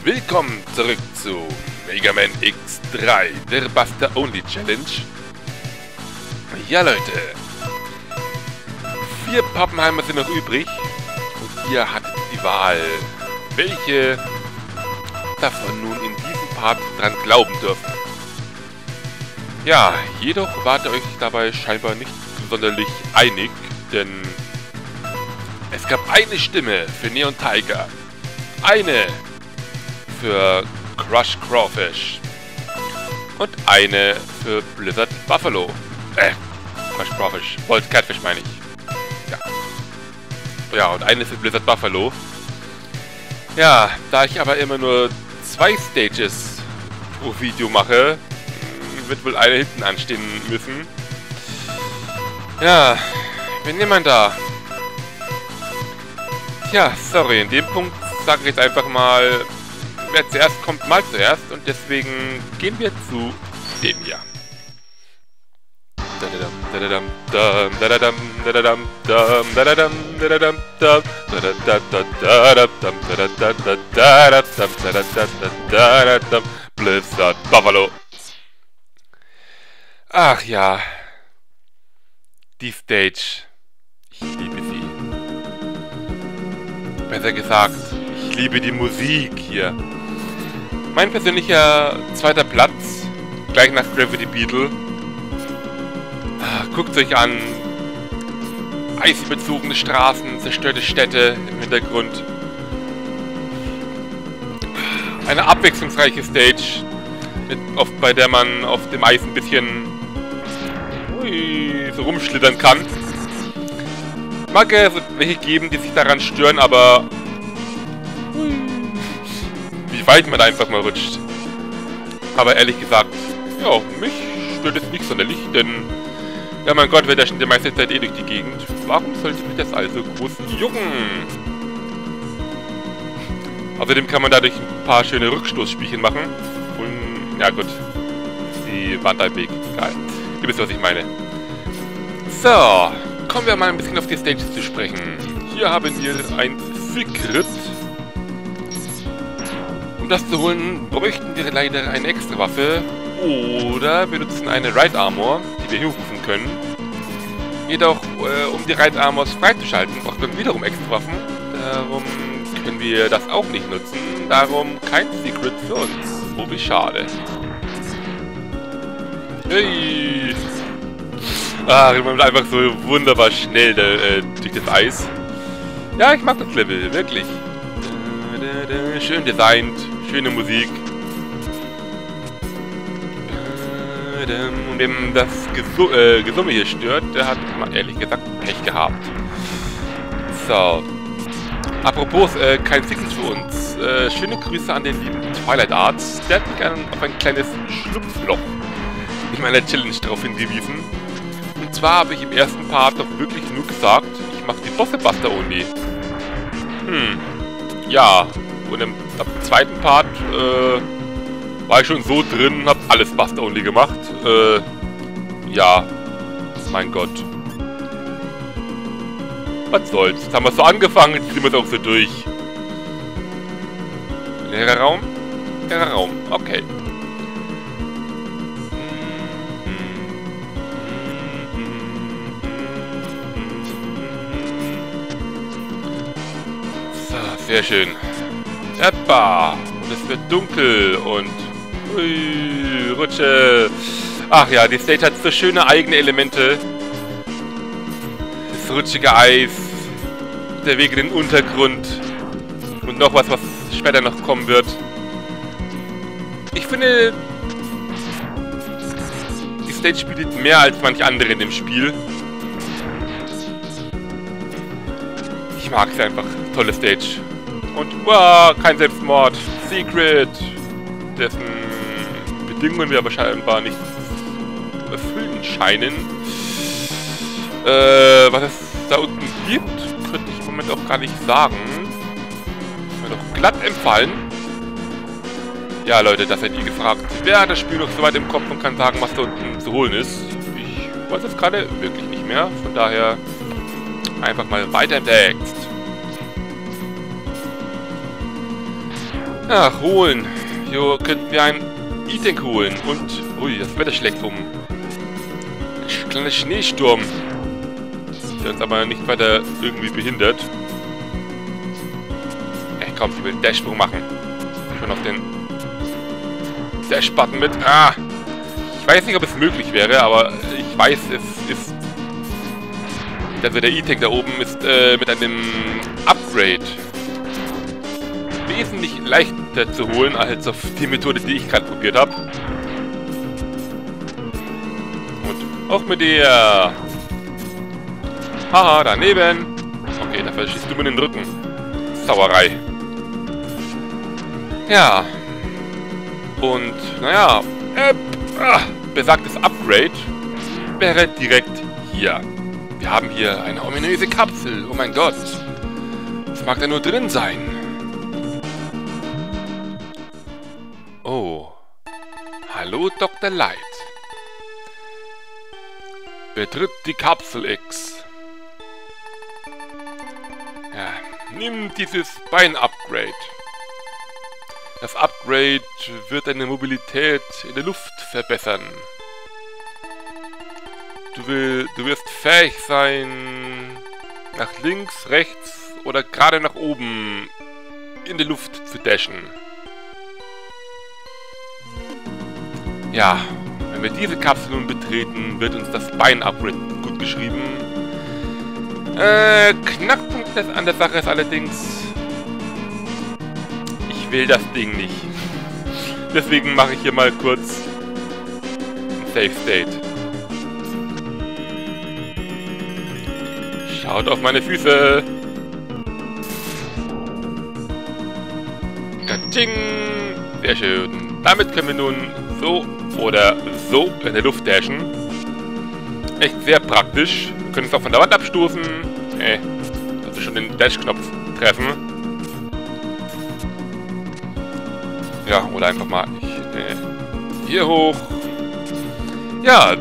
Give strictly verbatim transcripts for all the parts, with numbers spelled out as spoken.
Willkommen zurück zu Mega Man X drei, der Buster Only Challenge. Ja Leute, vier Pappenheimer sind noch übrig und ihr hattet die Wahl, welche davon nun in diesem Part dran glauben dürfen. Ja, jedoch wart ihr euch dabei scheinbar nicht sonderlich einig, denn es gab eine Stimme für Neon Tiger, eine für Crush Crawfish und eine für Blizzard Buffalo. Äh, Crush Crawfish, Bolt Catfish meine ich. Ja. Ja, und eine für Blizzard Buffalo. Ja, da ich aber immer nur zwei Stages pro Video mache, wird wohl eine hinten anstehen müssen. Ja, wen nimmt man da? Tja, sorry, in dem Punkt sage ich jetzt einfach mal, wer zuerst kommt, mal zuerst, und deswegen gehen wir zu dem hier. Blizzard Buffalo. Ach ja, die Stage. Ich liebe sie. Besser gesagt, ich liebe die Musik hier. Mein persönlicher zweiter Platz, gleich nach Gravity Beetle. Guckt euch an. Eisbezogene Straßen, zerstörte Städte im Hintergrund. Eine abwechslungsreiche Stage, mit, auf, bei der man auf dem Eis ein bisschen ui, so rumschlittern kann. Mag es welche geben, die sich daran stören, aber ui, wie weit man da einfach mal rutscht. Aber ehrlich gesagt, ja, mich stört es nicht sonderlich, denn ja mein Gott, wird ja schon die meiste Zeit eh durch die Gegend. Warum sollte mich das also groß jucken? Außerdem kann man dadurch ein paar schöne Rückstoßspielchen machen. Und ja gut, die Wanderweg, egal. Ihr wisst, was ich meine. So, kommen wir mal ein bisschen auf die Stages zu sprechen. Hier haben wir ein Secret. Um das zu holen, bräuchten wir leider eine extra Waffe. Oder wir nutzen eine Ride Armor, die wir hier rufen können. Jedoch, äh, um die Ride Armors freizuschalten, braucht man wiederum extra Waffen. Darum können wir das auch nicht nutzen. Darum kein Secret für uns. Oh, wie schade. Hey! Ah, man wird einfach so wunderbar schnell äh, durch das Eis. Ja, ich mag das Level, wirklich. Schön designt, schöne Musik. Und wem das Gesu äh, Gesumme hier stört, der hat mal ehrlich gesagt Pech gehabt. So. Apropos, äh, kein Secret für uns. Äh, schöne Grüße an den lieben Twilight Arts. Der hat mich auf ein kleines Schlupfloch in meiner Challenge darauf hingewiesen. Und zwar habe ich im ersten Part doch wirklich nur gesagt, ich mache die Bosse Buster Only. Hm. Ja. Und im, ab dem zweiten Part, äh, war ich schon so drin, hab alles Buster Only gemacht. Äh, ja. Mein Gott. Was soll's? Jetzt haben wir so angefangen, jetzt ziehen wir es auch so durch. Leerer Raum? Leerer Raum. Okay. So, sehr schön. Etwa. Und es wird dunkel und ui, Rutsche. Ach ja, die Stage hat so schöne eigene Elemente. Das rutschige Eis, der Weg in den Untergrund und noch was, was später noch kommen wird. Ich finde, die Stage bietet mehr als manche andere in dem Spiel. Ich mag sie einfach. Tolle Stage. Und wow, kein Selbstmord. Secret. Dessen Bedingungen wir aber scheinbar nicht zu erfüllen scheinen. Äh, was es da unten gibt, könnte ich im Moment auch gar nicht sagen. Ist mir doch glatt empfallen. Ja, Leute, das seid ihr gefragt. Wer hat das Spiel noch so weit im Kopf und kann sagen, was da unten zu holen ist? Ich weiß es gerade wirklich nicht mehr. Von daher einfach mal weiter im Text. Ach, holen. Hier könnten wir ein E-Tank holen. Und, ui, das Wetter schlägt um. Ein kleiner Schneesturm. Der uns aber nicht weiter irgendwie behindert. Ey, komm, ich will einen Dash-Sprung machen. Schon auf den Dash-Button mit. Ah! Ich weiß nicht, ob es möglich wäre, aber ich weiß, es ist... dass der E-Tank da oben ist äh, mit einem Upgrade wesentlich leichter zu holen, als auf die Methode, die ich gerade probiert habe. Und auch mit der... Haha, daneben. Okay, dafür schießt du mir in den Rücken. Sauerei. Ja. Und, naja, äh, ah, besagtes Upgrade wäre direkt hier. Wir haben hier eine ominöse Kapsel. Oh mein Gott. Was mag da nur drin sein? Oh. Hallo, Doktor Light. Betritt die Kapsel X. Ja, nimm dieses Bein-Upgrade. Das Upgrade wird deine Mobilität in der Luft verbessern. Du, will, du wirst fähig sein, nach links, rechts oder gerade nach oben in die Luft zu dashen. Ja, wenn wir diese Kapsel nun betreten, wird uns das Bein-Upgrade gut geschrieben. Äh, Knackpunkt an der Sache ist allerdings, ich will das Ding nicht. Deswegen mache ich hier mal kurz ein Safe State. Schaut auf meine Füße. Katsching. Sehr schön. Damit können wir nun so oder so in der Luft dashen. Echt sehr praktisch. Wir können es auch von der Wand abstoßen. Äh, also schon den Dash-Knopf treffen. Ja, oder einfach mal äh, hier hoch. Ja.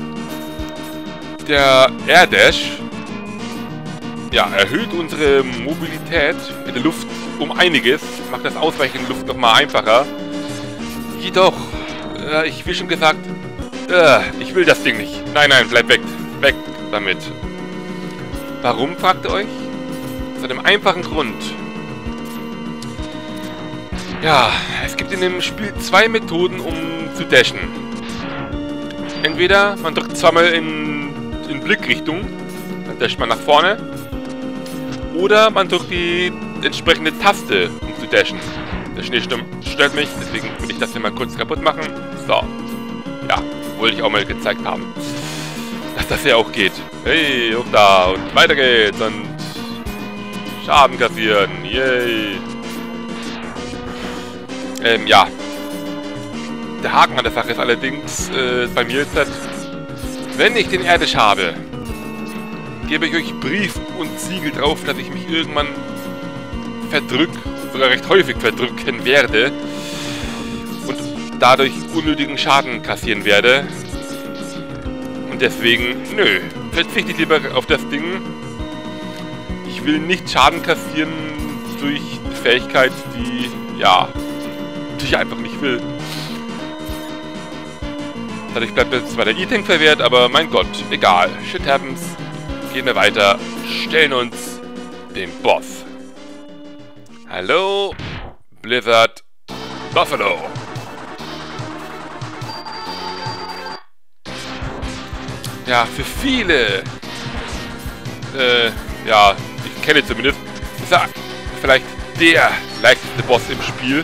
Der Air Dash ja, erhöht unsere Mobilität in der Luft um einiges. Macht das Ausweichen in der Luft nochmal einfacher. Jedoch, äh, ich wie schon gesagt, äh, ich will das Ding nicht. Nein, nein, bleib weg. Weg damit. Warum, fragt ihr euch? Aus einem einfachen Grund. Ja, es gibt in dem Spiel zwei Methoden, um zu dashen. Entweder man drückt zweimal in, in Blickrichtung, dann dasht man nach vorne. Oder man drückt die entsprechende Taste, um zu dashen. Der Schneesturm stört mich, deswegen will ich das hier mal kurz kaputt machen. So. Ja, wollte ich auch mal gezeigt haben. Dass das ja auch geht. Hey, hoch da und weiter geht's und Schaden kassieren. Yay. Ähm, ja. Der Haken an der Sache ist allerdings äh, bei mir jetzt, wenn ich den Erddash habe, gebe ich euch Brief und Siegel drauf, dass ich mich irgendwann verdrück, sogar recht häufig verdrücken werde und dadurch unnötigen Schaden kassieren werde. Und deswegen, nö, verzichte ich lieber auf das Ding. Ich will nicht Schaden kassieren durch eine Fähigkeit, die, ja, die ich einfach nicht will. Dadurch bleibt jetzt zwar der E-Tank verwehrt, aber mein Gott, egal. Shit happens. Gehen wir weiter, stellen uns dem Boss. Hallo, Blizzard Buffalo. Ja, für viele, äh, ja, ich kenne zumindest, ist er vielleicht der leichteste Boss im Spiel.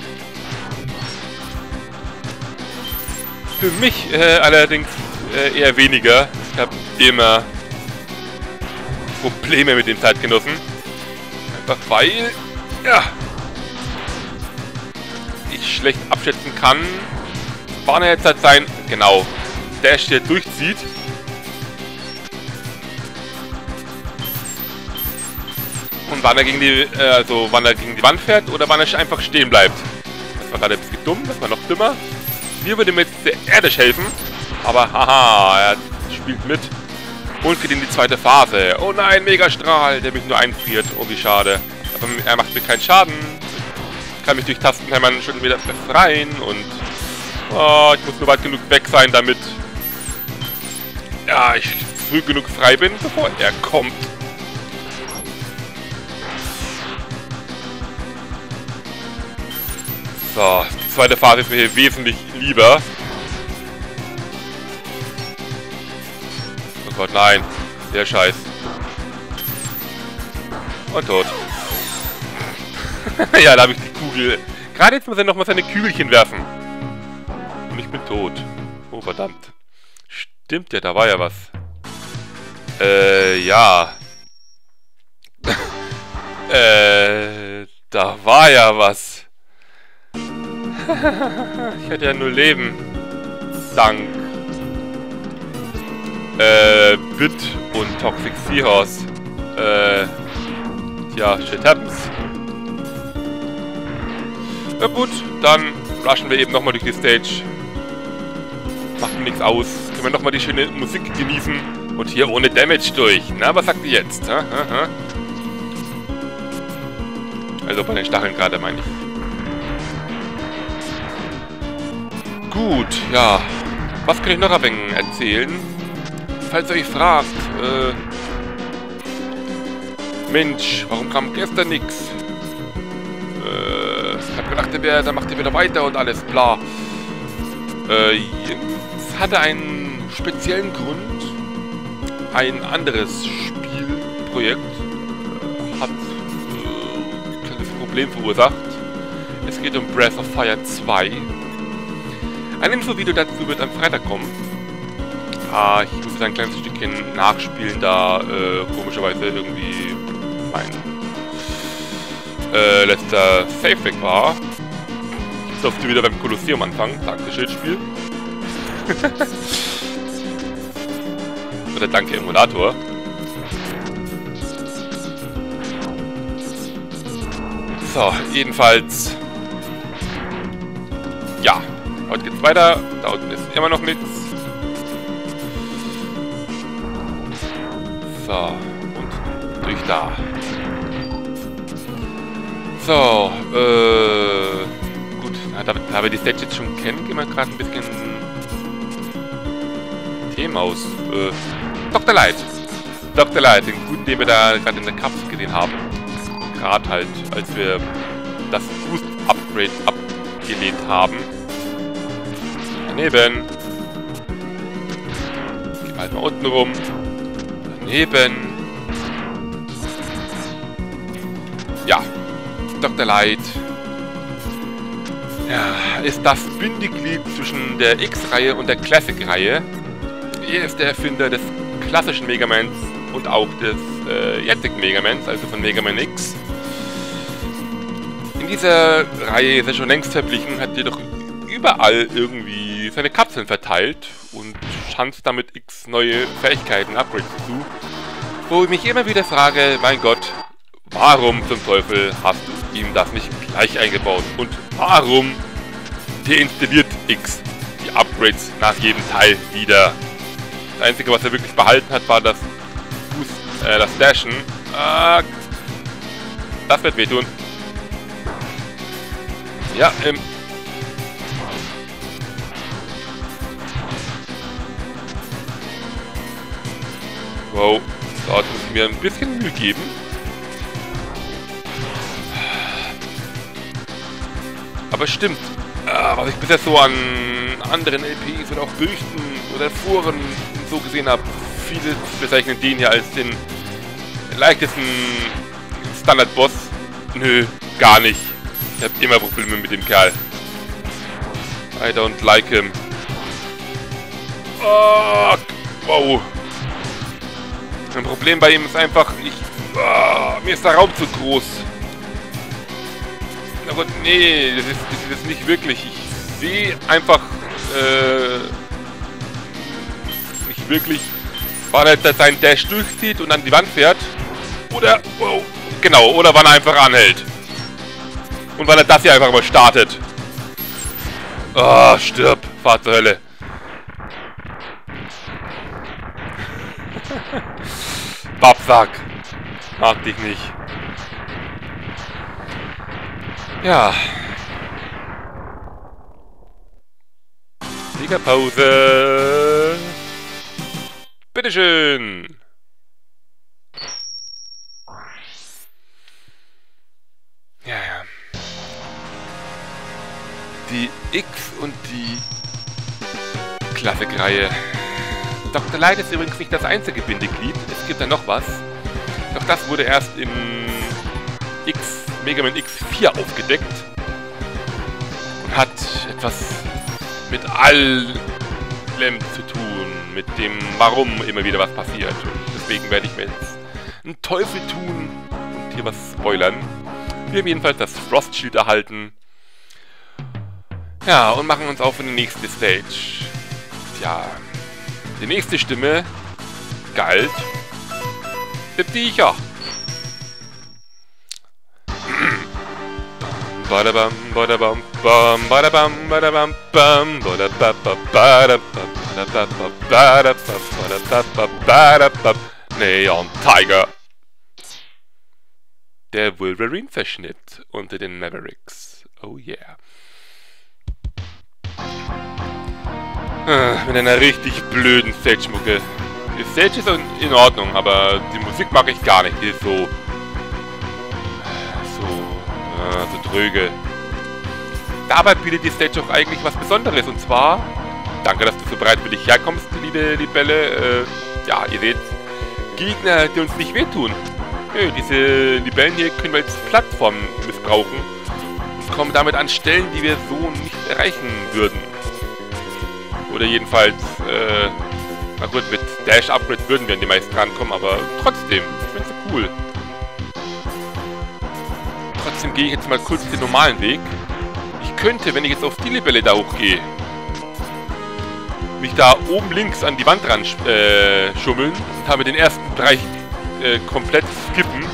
Für mich äh, allerdings äh, eher weniger. Ich habe immer Probleme mit den Zeitgenossen. Einfach weil, ja, ich schlecht abschätzen kann, wann er jetzt halt sein, genau, Dash der durchzieht. Und wann er gegen die, äh, also wann er gegen die Wand fährt oder wann er einfach stehen bleibt. Das war gerade ein bisschen dumm, das war noch dümmer. Mir würde mir jetzt der Erddash helfen, aber haha, er spielt mit und geht in die zweite Phase. Oh nein, Megastrahl, der mich nur einfriert. Oh, wie schade. Aber er macht mir keinen Schaden. kann mich durch Tastenhämmern schon wieder befreien und oh, ich muss nur weit genug weg sein, damit ja, ich früh genug frei bin, bevor er kommt. So, die zweite Phase ist mir hier wesentlich lieber. Oh Gott, nein. Der Scheiß. Und tot. Ja, da habe ich die Kugel. Gerade jetzt muss er nochmal seine Kügelchen werfen. Und ich bin tot. Oh, verdammt. Stimmt ja, da war ja was. Äh, ja. äh, da war ja was. Ich hatte ja nur Leben. Dank. Äh, Bit und Toxic Seahorse. Äh, ja, shit happens. Na gut, dann rushen wir eben nochmal durch die Stage. Macht mir nichts aus. Können wir nochmal die schöne Musik genießen. Und hier ohne Damage durch. Na, was sagt ihr jetzt? Ha, ha, ha. Also bei den Stacheln gerade, meine ich. Gut, ja. Was kann ich noch ein wenig erzählen? Falls ihr euch fragt, äh... Mensch, warum kam gestern nix? Äh, ich hab gedacht, der wär, dann macht ihr wieder weiter und alles, bla. Äh, es hatte einen speziellen Grund. Ein anderes Spielprojekt äh, hat äh, ein kleines Problem verursacht. Es geht um Breath of Fire zwei. Ein Infovideo dazu wird am Freitag kommen. Ah, ich muss ein kleines Stückchen nachspielen, da äh, komischerweise irgendwie mein äh, letzter Save weg war. Ich durfte wieder beim Kolosseum anfangen. Danke, Spiel. Oder danke, Emulator. So, jedenfalls. Ja, heute geht's weiter. Da unten ist immer noch nichts. So, und durch da. So, äh... gut, da, da wir die Stage jetzt schon kennen, gehen wir gerade ein bisschen Themen aus. Äh, Doktor Light. Doktor Light, den guten, den wir da gerade in der Kapsel gesehen haben. Gerade halt, als wir das Boost-Upgrade abgelehnt haben. Daneben. Gehen wir halt mal unten rum. Daneben. Ja. Doktor Light. Ja, ist das Bindeglied zwischen der X-Reihe und der Classic-Reihe. Er ist der Erfinder des klassischen Mega Mans und auch des äh, jetzigen Mega Mans, also von Mega Man X. In dieser Reihe ist er schon längst verblieben, hat jedoch überall irgendwie seine Kapseln verteilt und schanzt damit X neue Fähigkeiten, Upgrades zu. Wo ich mich immer wieder frage, mein Gott, warum zum Teufel hast du ihm das nicht gleich eingebaut? Und warum deinstalliert X die Upgrades nach jedem Teil wieder? Das Einzige, was er wirklich behalten hat, war das Boost, äh, das Dashen. Äh, das wird wehtun. Ja, ähm. Wow, dort muss ich mir ein bisschen Mühe geben. Aber stimmt, äh, was ich bisher so an anderen L Ps oder auch Berichten oder Foren so gesehen habe, viele bezeichnen den hier als den leichtesten Standard-Boss. Nö, gar nicht. Ich habe immer Probleme mit dem Kerl. I don't like him. Oh, wow. Ein Problem bei ihm ist einfach, ich, oh, mir ist der Raum zu groß. Na gut, nee, das ist, das ist nicht wirklich. Ich sehe einfach äh, nicht wirklich, wann er seinen Dash durchzieht und an die Wand fährt. Oder, wow, genau, oder wann er einfach anhält. Und wann er das hier einfach mal startet. Oh, stirb, fahr zur Hölle. Babsack. Mag dich nicht. Ja. Siegerpause. Bitteschön. Ja, ja. Die X und die Klassikreihe. Doktor Light ist übrigens nicht das einzige Bindeglied. Es gibt da noch was. Doch das wurde erst in X, Mega Man X vier aufgedeckt. Und hat etwas mit allem zu tun. Mit dem, warum immer wieder was passiert. Und deswegen werde ich mir jetzt einen Teufel tun und hier was spoilern. Wir haben jedenfalls das Frost Shield erhalten. Ja, und machen uns auf in die nächste Stage. Tja, die nächste Stimme galt dem Tiecher. Badabam, badabam, bam, badabam, badabam, bam, badabam, badabam, Neon Tiger. Der Wolverine-Verschnitt unter den Mavericks. Oh yeah. Mit einer richtig blöden Stage-Mucke. Die Stage ist in Ordnung, aber die Musik mag ich gar nicht. Die ist so... So... Äh, so dröge. Dabei bietet die Stage auch eigentlich was Besonderes. Und zwar... Danke, dass du so bereitwillig herkommst, liebe Libelle. Äh, ja, ihr seht... Gegner, die uns nicht wehtun. Nö, diese Libellen hier können wir als Plattform missbrauchen. Und kommen damit an Stellen, die wir so nicht erreichen würden. Oder jedenfalls, äh, na gut, mit Dash-Upgrades würden wir an die meisten rankommen, aber trotzdem, ich finde es cool. Trotzdem gehe ich jetzt mal kurz den normalen Weg. Ich könnte, wenn ich jetzt auf die Libelle da hochgehe, mich da oben links an die Wand ran äh, schummeln und habe den ersten Bereich äh, komplett skippen.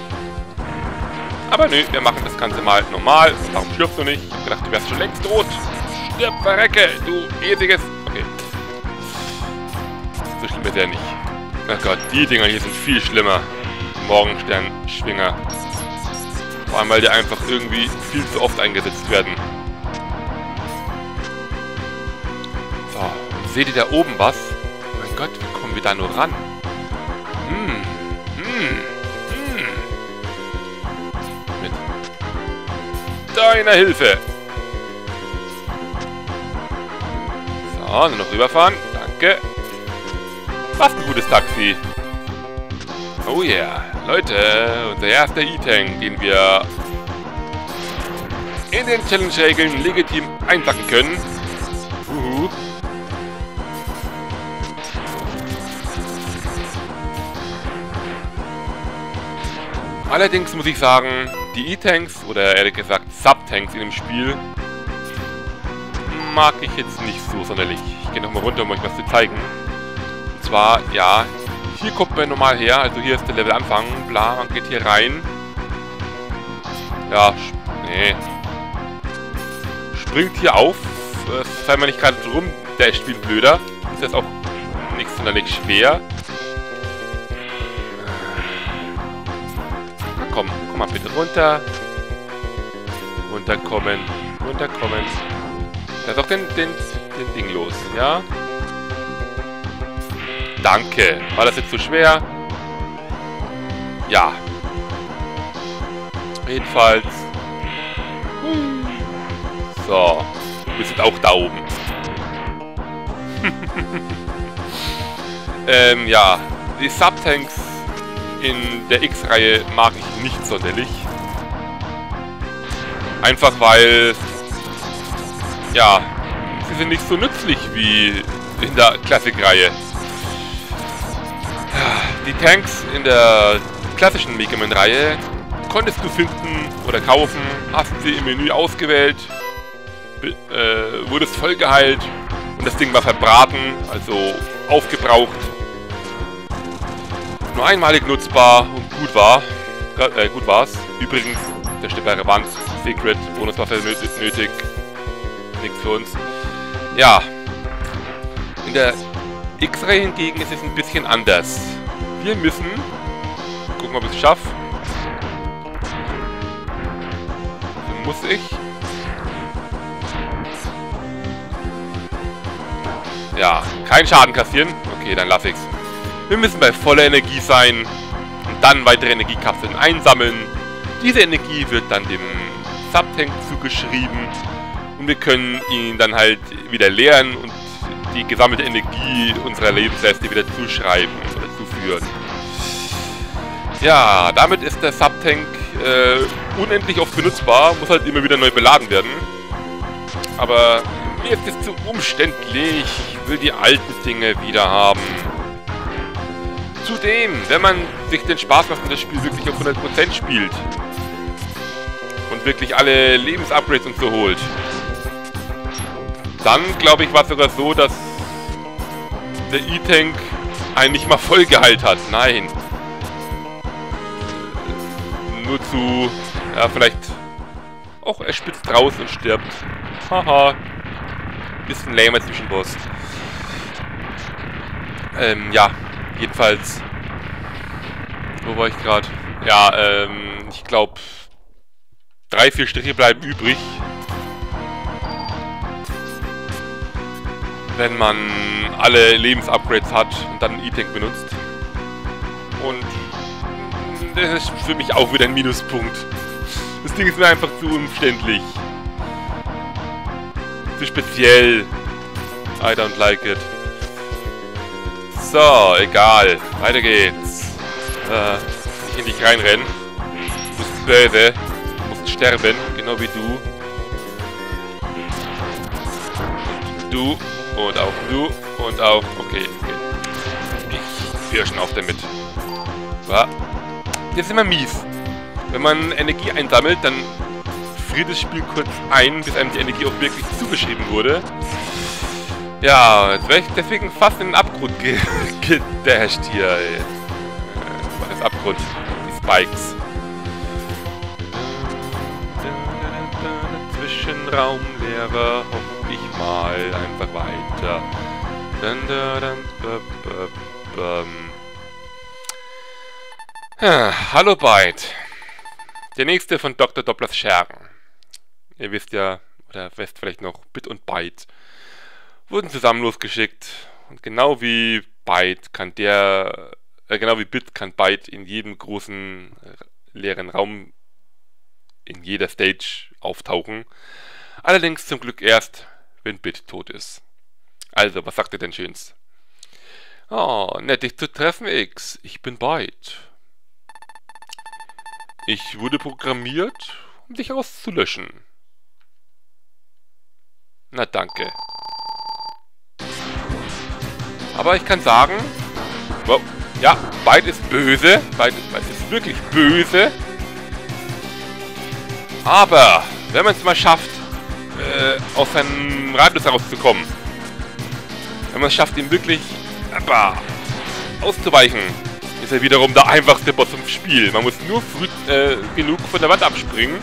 Aber nö, wir machen das Ganze mal normal. Warum stirbst du nicht? Ich hab gedacht, du wärst schon längst tot. Stirb, verrecke, du ewiges... Okay. So schlimm ist er nicht. Ach Gott, die Dinger hier sind viel schlimmer. Morgenstern-Schwinger. Vor allem, weil die einfach irgendwie viel zu oft eingesetzt werden. So, seht ihr da oben was? Oh mein Gott, wie kommen wir da nur ran? Hm, hm, hm. Mit deiner Hilfe. So, nur noch rüberfahren. Danke. Was ein gutes Taxi. Oh yeah. Leute, unser erster E-Tank, den wir in den Challenge-Regeln legitim einpacken können. Uhu. Allerdings muss ich sagen, die E-Tanks, oder ehrlich gesagt Sub-Tanks in dem Spiel, mag ich jetzt nicht so sonderlich. Ich gehe nochmal runter, um euch was zu zeigen. Und zwar, ja, hier kommt man normal her, also hier ist der Levelanfang, bla, man geht hier rein. Ja, nee. Springt hier auf, äh, falls man nicht gerade drum, der ist viel blöder. Ist das auch nicht sonderlich schwer. Na komm, komm mal bitte runter. Runterkommen, runterkommen. Da ist auch den, den, den Ding los, ja? Danke. War das jetzt so schwer? Ja. Jedenfalls. So. Wir sind auch da oben. ähm, ja. Die Subtanks in der X-Reihe mag ich nicht sonderlich. Einfach weil... Ja, sie sind nicht so nützlich wie in der Klassikreihe. Die Tanks in der klassischen Mega Man-Reihe konntest du finden oder kaufen, hast sie im Menü ausgewählt, äh, wurdest voll geheilt und das Ding war verbraten, also aufgebraucht. Nur einmalig nutzbar und gut war. Äh, gut war's. Übrigens, zerstörbare Wand, Secret, Bonuswaffe nötig. Nichts für uns. Ja. In der X-Reihe hingegen ist es ein bisschen anders. Wir müssen... Gucken, ob ich es schaffe. Wir Muss ich? Ja, keinen Schaden kassieren. Okay, dann lass ich's. Wir müssen bei voller Energie sein und dann weitere Energiekapseln einsammeln. Diese Energie wird dann dem Subtank zugeschrieben und wir können ihn dann halt wieder leeren und die gesammelte Energie unserer Lebensleiste wieder zuschreiben oder zuführen. Ja, damit ist der Subtank äh, unendlich oft benutzbar, muss halt immer wieder neu beladen werden. Aber mir ist es zu umständlich, ich will die alten Dinge wieder haben. Zudem, wenn man sich den Spaß macht und das Spiel wirklich auf hundert Prozent spielt und wirklich alle Lebensupgrades und so holt, dann glaube ich war es sogar so, dass der E-Tank einen nicht mal voll geheilt hat. Nein. Nur zu, ja vielleicht, auch er spitzt raus und stirbt. Haha. Bisschen lame Zwischenboss. Ähm, ja. Jedenfalls. Wo war ich gerade? Ja, ähm, ich glaube, drei, vier Striche bleiben übrig. Wenn man alle Lebensupgrades hat und dann einen E-Tank benutzt. Und das ist für mich auch wieder ein Minuspunkt. Das Ding ist mir einfach zu umständlich. Zu speziell. I don't like it. So, egal. Weiter geht's. Äh, nicht in dich reinrennen. Du bist böse. Du musst sterben, genau wie du. Du. Und auch du. Und auch... Okay, okay. Ich höre schon auf damit. Was? Jetzt ist immer mies. Wenn man Energie einsammelt, dann friert das Spiel kurz ein, bis einem die Energie auch wirklich zugeschrieben wurde. Ja, jetzt wäre ich deswegen fast in den Abgrund ge gedasht hier. Äh, was ist Abgrund? Die Spikes. Zwischenraumlehrer, hoff ich mal einfach weiter. Ja, hallo Byte. Der nächste von Doktor Dopplers Schergen. Ihr wisst ja, oder wisst vielleicht noch, Bit und Byte wurden zusammen losgeschickt. Und genau wie Byte kann der, äh, genau wie Bit kann Byte in jedem großen äh, leeren Raum, in jeder Stage auftauchen. Allerdings zum Glück erst, wenn Bit tot ist. Also, was sagt ihr denn Schönes? Oh, nett dich zu treffen, X. Ich bin Byte. Ich wurde programmiert, um dich auszulöschen. Na danke. Aber ich kann sagen, wow, ja, Byte ist böse, Byte ist, ist wirklich böse. Aber wenn man es mal schafft, äh, aus seinem Radius herauszukommen, wenn man es schafft, ihm wirklich aber, auszuweichen, ist er wiederum der einfachste Boss im Spiel. Man muss nur früh äh, genug von der Wand abspringen.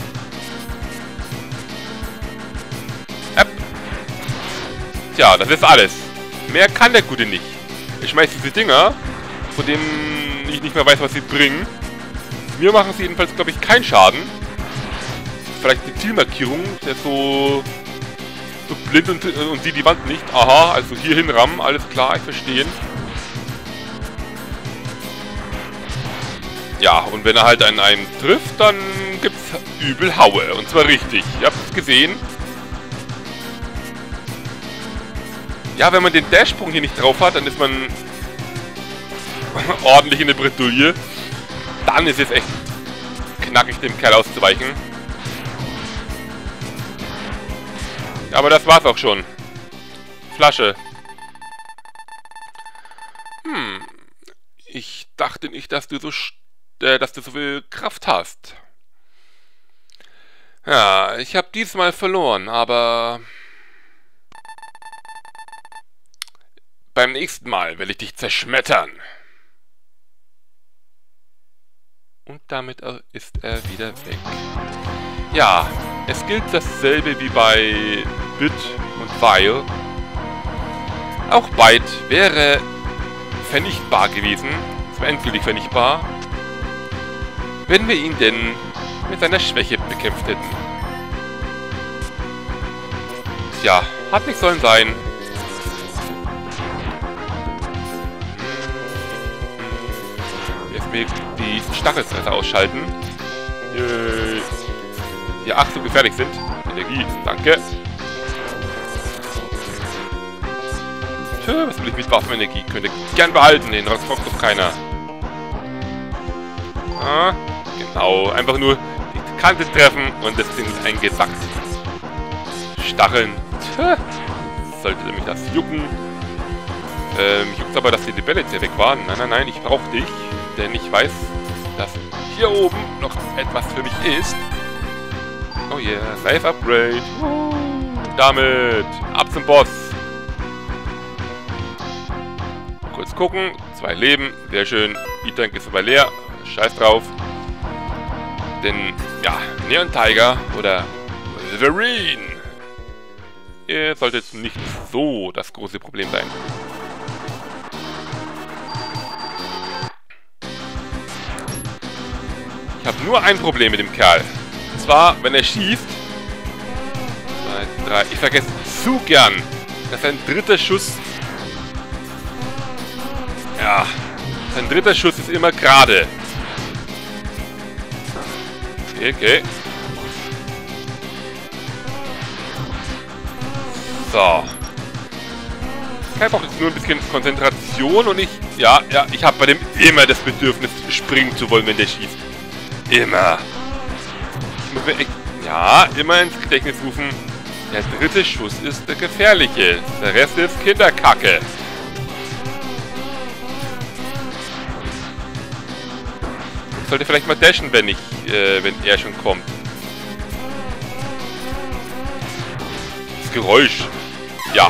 Äpp. Tja, das ist alles. Mehr kann der Gute nicht. Er schmeißt diese Dinger, von denen ich nicht mehr weiß, was sie bringen. Mir machen sie jedenfalls, glaube ich, keinen Schaden. Vielleicht eine Zielmarkierung, der ist so, so blind und, und sieht die Wand nicht. Aha, also hier hinrammen, alles klar, ich verstehe. Ja, und wenn er halt einen, einen trifft, dann gibt's übel Haue. Und zwar richtig. Ihr habt es gesehen. Ja, wenn man den Dashsprung hier nicht drauf hat, dann ist man ordentlich in der Bredouille. Dann ist es echt knackig, dem Kerl auszuweichen. Aber das war's auch schon. Flasche. Hm. Ich dachte nicht, dass du so, äh, dass du so viel Kraft hast. Ja, ich habe diesmal verloren, aber beim nächsten Mal will ich dich zerschmettern. Und damit ist er wieder weg. Ja, es gilt dasselbe wie bei Bit und Vile. Auch Byte wäre vernichtbar gewesen, zwar endgültig vernichtbar, wenn wir ihn denn mit seiner Schwäche bekämpft hätten. ja, hat nicht sollen sein. Jetzt mir die Stachelfresser ausschalten. Die ach so gefährlich sind. Energie, danke. Tja, was will ich mit Waffenenergie? Könnte gern behalten, den Rest braucht doch keiner. Ah, genau, einfach nur die Kante treffen und das Ding ist eingesackt. Stacheln. Tja, sollte mich das jucken. Ähm, juckt aber, dass die Bälle jetzt hier weg waren. Nein, nein, nein, ich brauche dich, denn ich weiß, dass hier oben noch etwas für mich ist. Oh yeah, Life Upgrade. Uh, damit ab zum Boss. Kurz gucken, zwei Leben, sehr schön. E-Tank ist aber leer, scheiß drauf. Denn, ja, Neon Tiger oder Wolverine. Ihr solltet jetzt nicht so das große Problem sein. Ich habe nur ein Problem mit dem Kerl. Und zwar, wenn er schießt. Zwei, drei. Ich vergesse zu gern, dass ein dritter Schuss. Ja. Sein dritter Schuss ist immer gerade. Okay, okay. So. Ich brauche jetzt nur ein bisschen Konzentration und ich. Ja, ja, ich habe bei dem immer das Bedürfnis, springen zu wollen, wenn der schießt. Immer. Ich muss mir echt, ja, immer ins Gedächtnis rufen. Der dritte Schuss ist der gefährliche. Der Rest ist Kinderkacke. Ich sollte vielleicht mal dashen, wenn ich, äh, wenn er schon kommt. Das Geräusch. Ja.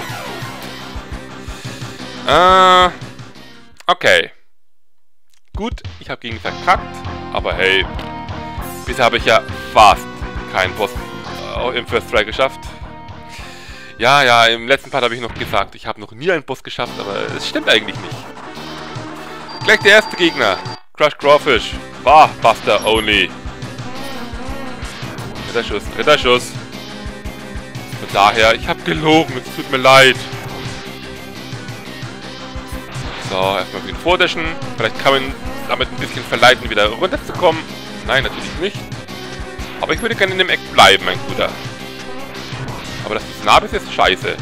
Äh. Okay. Gut, ich habe gegen verkackt. Aber hey, bisher habe ich ja fast keinen Boss äh, im First Try geschafft. Ja, ja, im letzten Part habe ich noch gesagt, ich habe noch nie einen Boss geschafft, aber es stimmt eigentlich nicht. Gleich der erste Gegner. Crush Crawfish. War Buster only. Dritter Schuss, dritter Schuss. Von daher, ich habe gelogen, es tut mir leid. So, erstmal wieder vordashen. Vielleicht kann man damit ein bisschen verleiten, wieder runterzukommen. Nein, natürlich nicht. Aber ich würde gerne in dem Eck bleiben, mein Guter. Aber das Nabis ist scheiße.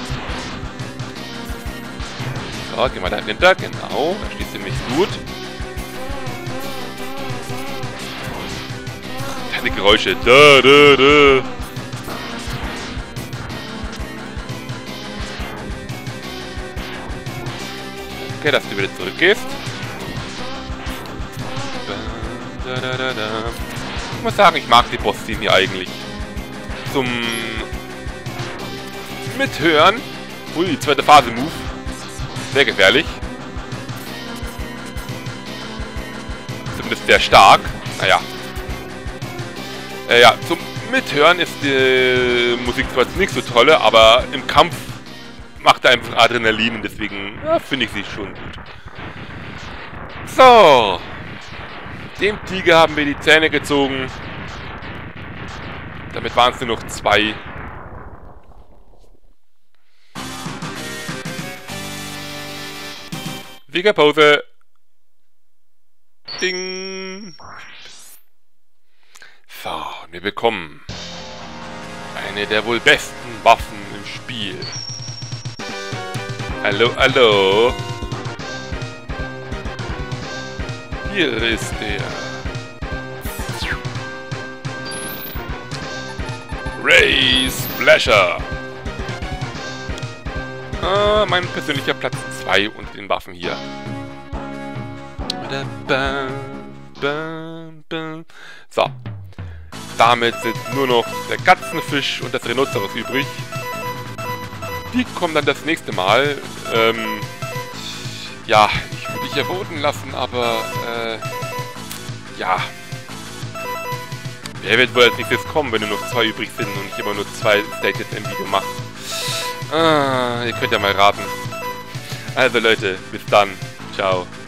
So, gehen wir dahinter. Genau, da steht ziemlich gut. Die Geräusche. Da, da, da. Okay, dass du wieder zurückgehst. Ich muss sagen, ich mag die Boss-Szene hier eigentlich. Zum Mithören. Ui, zweite Phase-Move. Sehr gefährlich. Zumindest sehr stark. Naja. Äh, ja, zum Mithören ist die Musik zwar nicht so tolle, aber im Kampf macht er einfach Adrenalin und deswegen ja, finde ich sie schon gut. So. Dem Tiger haben wir die Zähne gezogen. Damit waren es nur noch zwei. Siegerpose. Ding. So, wir bekommen eine der wohl besten Waffen im Spiel. Hallo, hallo. Hier ist der Ray Splasher. Ah, mein persönlicher Platz zwei unter den Waffen hier. So. Damit sind nur noch der Katzenfisch und das Rhinoceros übrig. Die kommen dann das nächste Mal. Ähm, ja, ich würde dich ja voten lassen, aber äh, ja. Wer wird wohl als nächstes kommen, wenn nur noch zwei übrig sind und ich immer nur zwei Stages im Video mache? Ah, ihr könnt ja mal raten. Also Leute, bis dann. Ciao.